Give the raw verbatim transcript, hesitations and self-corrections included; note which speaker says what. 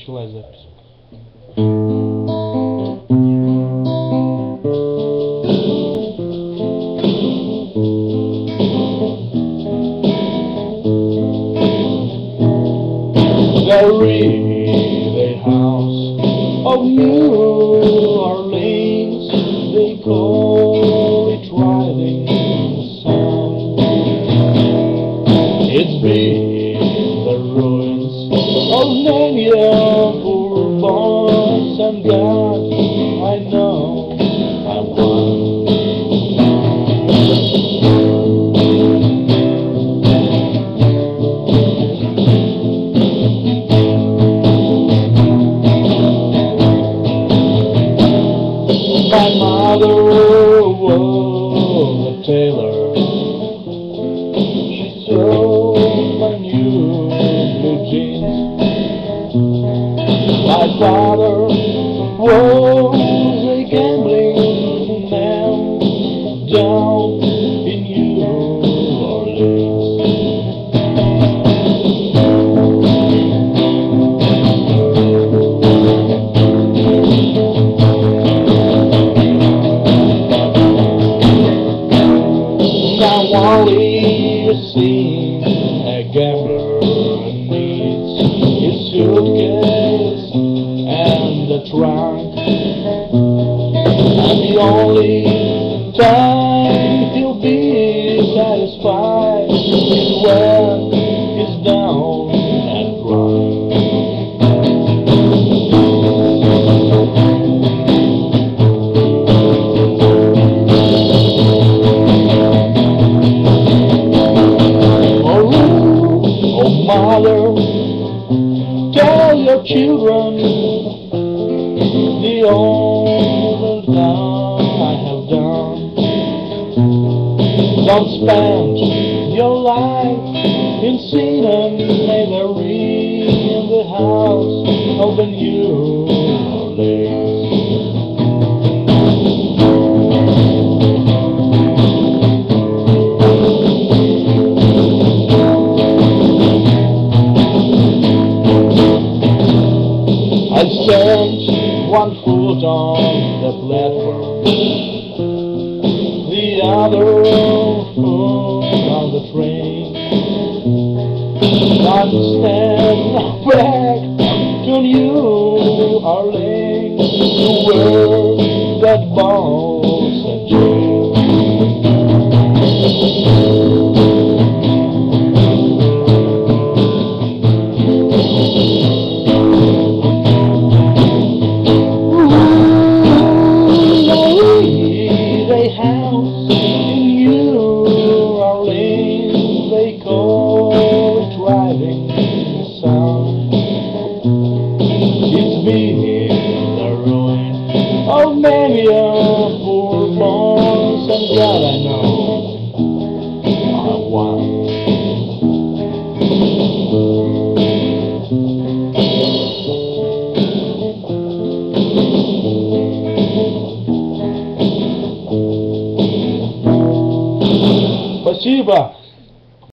Speaker 1: началась запись.
Speaker 2: The house of New Orleans, they call it riding the sun. It's been the ruins of many a poor bones, and God, I know I won. My mother was a tailor. She sewed my new blue jeans. My father was a gambling man down in New Orleans. Only you see a gambler needs his suitcase and a trunk, and the only time he'll be satisfied is when he's down and drunk. Mother, tell your children the all that I have done. Don't spend your life in sin and knavery in the house of the New Orleans. I stand one foot on the platform, the other foot on the train. I'm standing back to New Orleans, to wear that balls and chain. House in New Orleans, they call it riding the sun. It's been the ruin of many a poor bones, and God, I know I won.
Speaker 1: Спасибо.